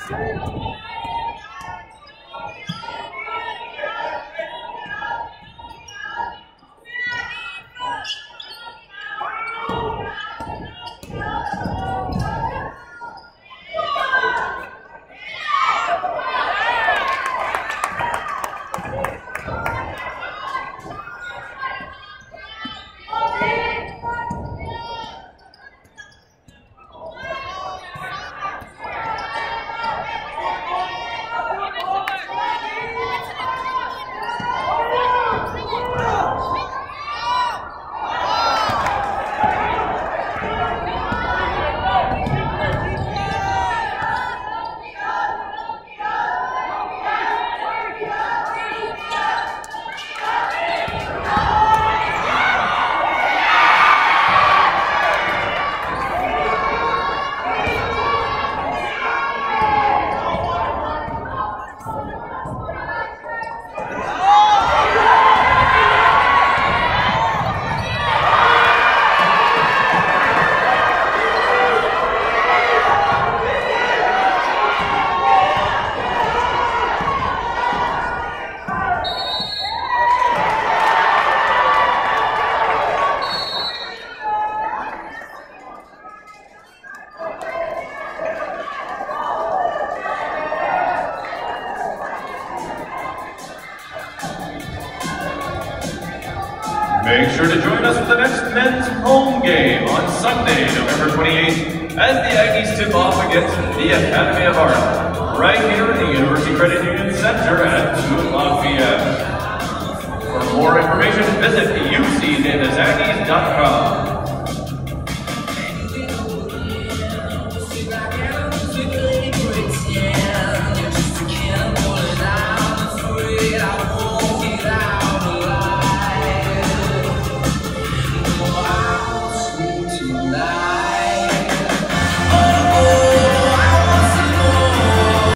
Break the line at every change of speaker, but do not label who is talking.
Make sure to join us for the next men's home game on Sunday, November 28th, as the Aggies tip off against the Academy of Art, right here in the University Credit Union Center at 2 o'clock p.m. For more information, visit ucdavisaggies.com.
Tonight.